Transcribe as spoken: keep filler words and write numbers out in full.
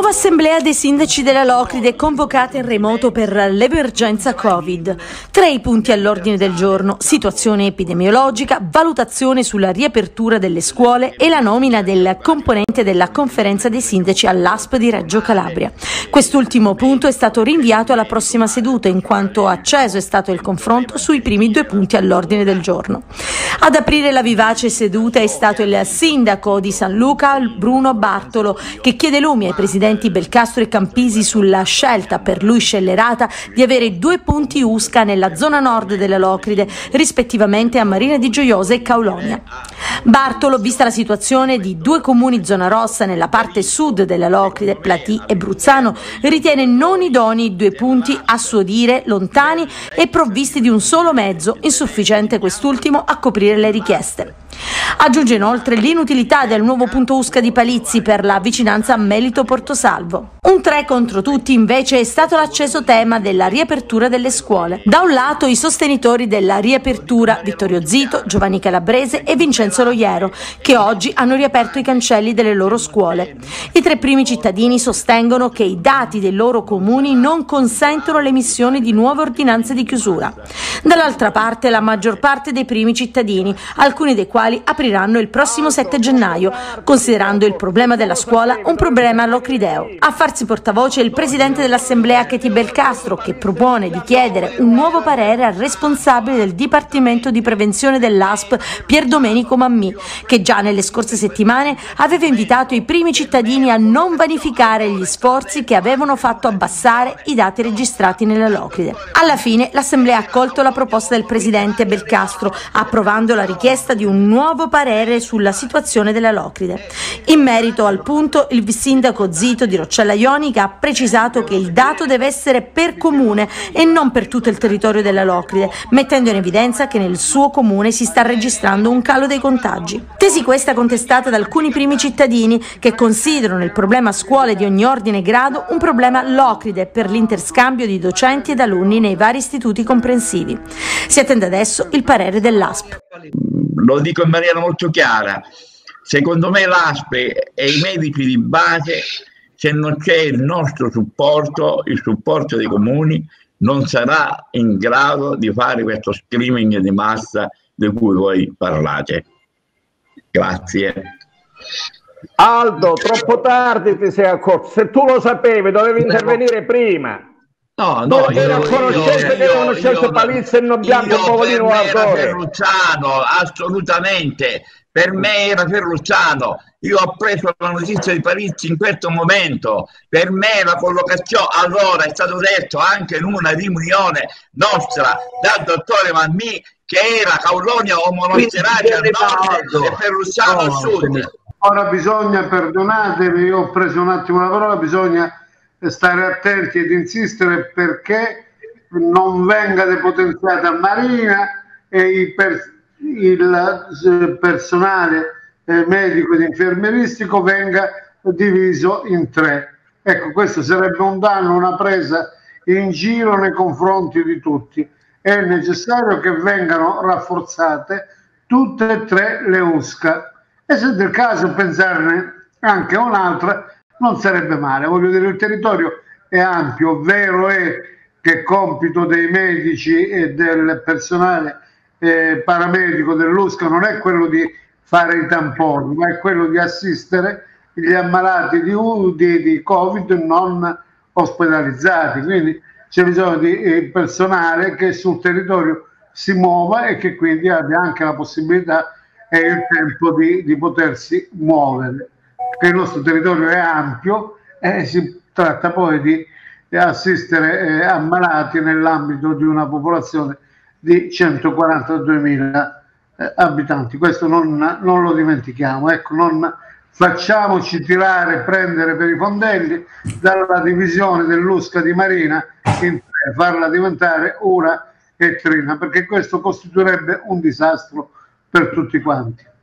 Nuova assemblea dei sindaci della Locride convocata in remoto per l'emergenza Covid. Tre i punti all'ordine del giorno: situazione epidemiologica, valutazione sulla riapertura delle scuole e la nomina del componente della conferenza dei sindaci all'A S P di Reggio Calabria. Quest'ultimo punto è stato rinviato alla prossima seduta in quanto acceso è stato il confronto sui primi due punti all'ordine del giorno. Ad aprire la vivace seduta è stato il sindaco di San Luca, Bruno Bartolo, che chiede lumi ai presidenti Belcastro e Campisi sulla scelta per lui scellerata di avere due punti U S C A nella zona nord della Locride, rispettivamente a Marina di Gioiosa e Caulonia. Bartolo, vista la situazione di due comuni zona rossa nella parte sud della Locride, Platì e Bruzzano, ritiene non idonei due punti, a suo dire lontani e provvisti di un solo mezzo, insufficiente quest'ultimo a coprire le richieste. Aggiunge inoltre l'inutilità del nuovo punto U S C A di Palizzi per la vicinanza a Melito Portosalvo. Un tre contro tutti invece è stato l'acceso tema della riapertura delle scuole. Da un lato i sostenitori della riapertura, Vittorio Zito, Giovanni Calabrese e Vincenzo Loiero, che oggi hanno riaperto i cancelli delle loro scuole. I tre primi cittadini sostengono che i dati dei loro comuni non consentono l'emissione di nuove ordinanze di chiusura. Dall'altra parte la maggior parte dei primi cittadini, alcuni dei quali apriranno il prossimo sette gennaio, considerando il problema della scuola un problema locrideo. A farsi portavoce il presidente dell'assemblea Cheti Belcastro, che propone di chiedere un nuovo parere al responsabile del Dipartimento di Prevenzione dell'A S P, Pier Domenico Mammì, che già nelle scorse settimane aveva invitato i primi cittadini a non vanificare gli sforzi che avevano fatto abbassare i dati registrati nella Locride. Alla fine l'assemblea ha accolto la proposta del presidente Belcastro, approvando la richiesta di un nuovo parere sulla situazione della Locride. In merito al punto, il sindaco Zito di Roccella Ionica ha precisato che il dato deve essere per comune e non per tutto il territorio della Locride, mettendo in evidenza che nel suo comune si sta registrando un calo dei contagi. Tesi questa contestata da alcuni primi cittadini che considerano il problema scuole di ogni ordine e grado un problema Locride per l'interscambio di docenti ed alunni nei vari istituti comprensivi. Si attende adesso il parere dell'A S P. Lo dico in maniera molto chiara: secondo me l'A S P e i medici di base, se non c'è il nostro supporto, il supporto dei comuni, non sarà in grado di fare questo streaming di massa di cui voi parlate. Grazie. Aldo, troppo tardi ti sei accorto. Se tu lo sapevi dovevi intervenire prima. No, no, io, io, conoscenze che conoscenze Palizzi e non Bianco Povolino Ferrucciano, assolutamente. Per me era Ferrucciano. Io ho preso la notizia di Palizzi in questo momento. Per me la collocazione, allora è stato detto anche in una riunione nostra dal dottore Mammì che era Caulonia o Monasteraria al nord e Ferrucciano al sud. Ora bisogna, perdonatemi, io ho preso un attimo la parola, bisogna stare attenti ed insistere perché non venga depotenziata Marina e il, per, il personale eh, medico ed infermieristico venga diviso in tre. Ecco, questo sarebbe un danno, una presa in giro nei confronti di tutti. È necessario che vengano rafforzate tutte e tre le U S C A e se del caso pensarne anche a un'altra non sarebbe male. Voglio dire, il territorio è ampio, vero è che compito dei medici e del personale eh, paramedico dell'U S C A non è quello di fare i tamponi, ma è quello di assistere gli ammalati di, di, di Covid non ospedalizzati. Quindi c'è bisogno di eh, personale che sul territorio si muova e che quindi abbia anche la possibilità e il tempo di, di potersi muovere. Che il nostro territorio è ampio e si tratta poi di assistere eh, ammalati nell'ambito di una popolazione di centoquarantaduemila eh, abitanti. Questo non, non lo dimentichiamo. Ecco, non facciamoci tirare, prendere per i fondelli dalla divisione dell'U S C A di Marina in tre, farla diventare una e trina, perché questo costituirebbe un disastro per tutti quanti.